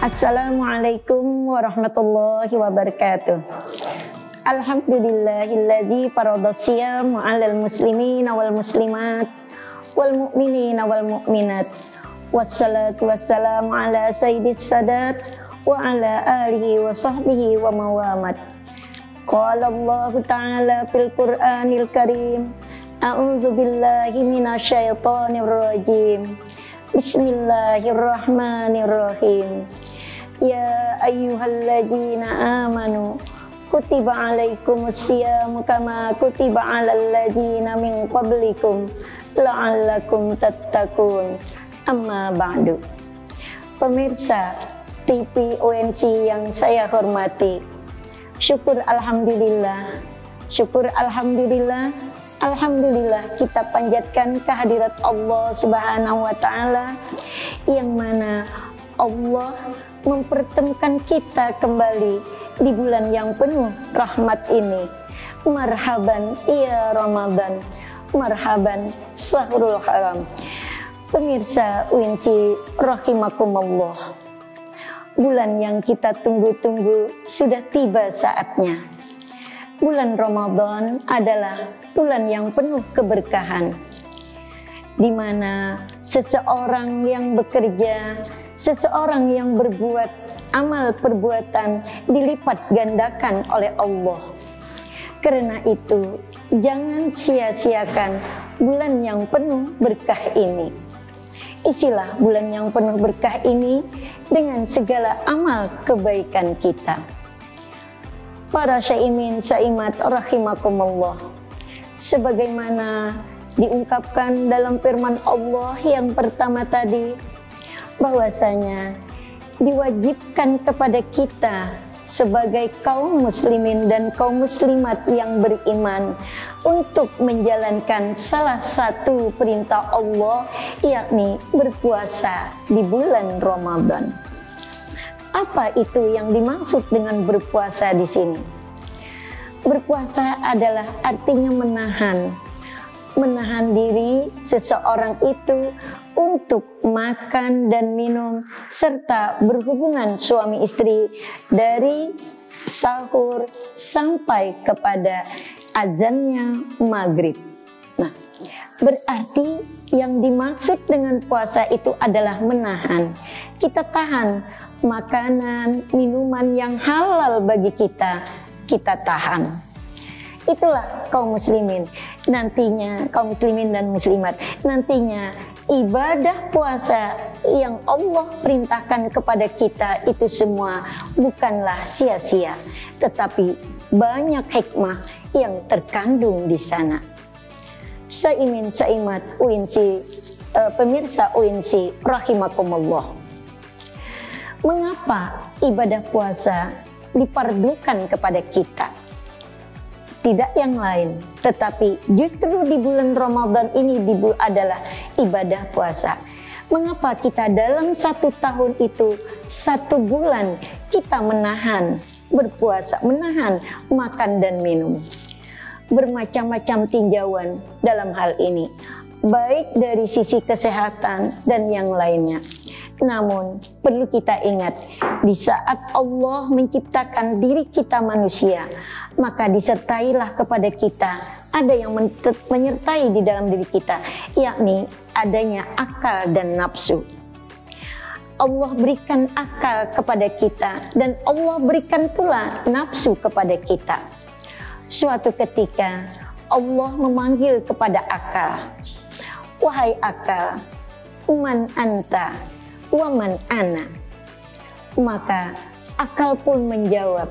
Assalamualaikum warahmatullahi wabarakatuh. Alhamdulillahilladzi faradhas siyam 'alal muslimina wal muslimat wal mu'minina wal mu'minat. Wassalatu wassalamu ala sayyidis sadat wa ala alihi wa sahbihi wa mawamat. Qala Allah ta'ala fil Qur'anil Karim, a'udzu billahi minasyaitonir rajim. Bismillahirrahmanirrahim. Ya ayyuhalladzina amanu kutiba alaikumussyam kama kutiba alal ladzina min qablikum la'allakum tattaqun. Amma ba'du. Pemirsa TV UNC yang saya hormati, syukur alhamdulillah kita panjatkan kehadirat Allah Subhanahu wa taala, yang mana Allah mempertemukan kita kembali di bulan yang penuh rahmat ini. Marhaban ya Ramadan, marhaban Syahrul Haram. Pemirsa UNC rahimakumullah, bulan yang kita tunggu-tunggu sudah tiba saatnya. Bulan Ramadan adalah bulan yang penuh keberkahan, di mana seseorang yang bekerja, seseorang yang berbuat amal perbuatan dilipat gandakan oleh Allah. Karena itu, jangan sia-siakan bulan yang penuh berkah ini. Isilah bulan yang penuh berkah ini dengan segala amal kebaikan kita. Para syaimin saimat rahimakumullah, sebagaimana diungkapkan dalam firman Allah yang pertama tadi, bahwasanya diwajibkan kepada kita sebagai kaum muslimin dan kaum muslimat yang beriman untuk menjalankan salah satu perintah Allah, yakni berpuasa di bulan Ramadan. Apa itu yang dimaksud dengan berpuasa di sini? Berpuasa adalah artinya menahan diri seseorang itu untuk makan dan minum serta berhubungan suami istri dari sahur sampai kepada azannya maghrib. Nah, berarti yang dimaksud dengan puasa itu adalah menahan. Kita tahan makanan, minuman yang halal bagi kita tahan. Itulah kaum muslimin nantinya, kaum muslimin dan muslimat nantinya, ibadah puasa yang Allah perintahkan kepada kita itu semua bukanlah sia-sia, tetapi banyak hikmah yang terkandung di sana. Saimin saimat UNC, pemirsa UNC rahimakumullah, mengapa ibadah puasa dipardukan kepada kita? Tidak yang lain, tetapi justru di bulan Ramadan ini adalah ibadah puasa. Mengapa kita dalam satu tahun itu, satu bulan kita menahan berpuasa, menahan makan dan minum? Bermacam-macam tinjauan dalam hal ini, baik dari sisi kesehatan dan yang lainnya. Namun perlu kita ingat, di saat Allah menciptakan diri kita manusia, maka disertailah kepada kita ada yang menyertai di dalam diri kita, yakni adanya akal dan nafsu. Allah berikan akal kepada kita dan Allah berikan pula nafsu kepada kita. Suatu ketika Allah memanggil kepada akal, "Wahai akal, man anta waman ana." Maka akal pun menjawab,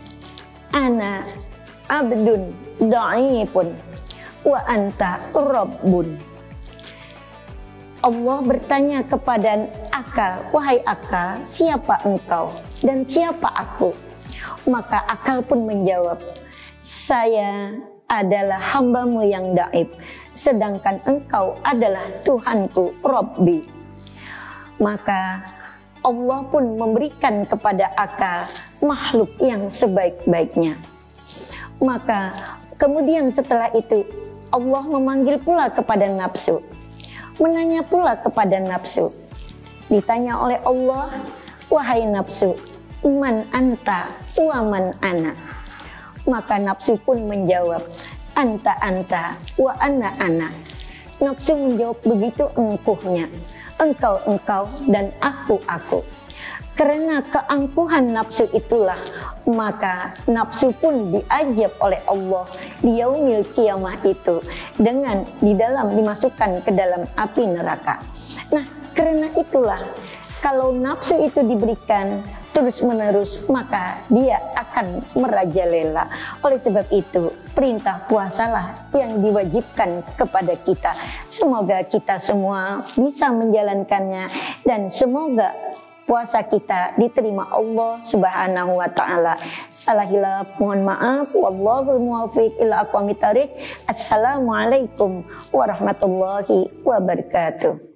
"Ana abdun dha'ifun wa anta rabbun." Allah bertanya kepada akal, "Wahai akal, siapa engkau dan siapa aku?" Maka akal pun menjawab, "Saya adalah hambamu yang dhaif, sedangkan engkau adalah Tuhanku, Rabbi." Maka Allah pun memberikan kepada akal makhluk yang sebaik-baiknya. Maka kemudian setelah itu Allah memanggil pula kepada nafsu, menanya pula kepada nafsu. Ditanya oleh Allah, wahai nafsu, man anta wa man ana. Maka nafsu pun menjawab, anta wa ana. Nafsu menjawab begitu engkuhnya, engkau dan aku. Karena keangkuhan nafsu itulah, maka nafsu pun diajab oleh Allah di yaumil kiamah itu dengan dimasukkan ke dalam api neraka. Nah, karena itulah kalau nafsu itu diberikan terus menerus, maka dia akan merajalela. Oleh sebab itu, perintah puasalah yang diwajibkan kepada kita. Semoga kita semua bisa menjalankannya dan semoga puasa kita diterima Allah Subhanahu wa taala. Salah hilaf mohon maaf. Wallahul muwaffiq ila aqwamit thoriq. Assalamualaikum warahmatullahi wabarakatuh.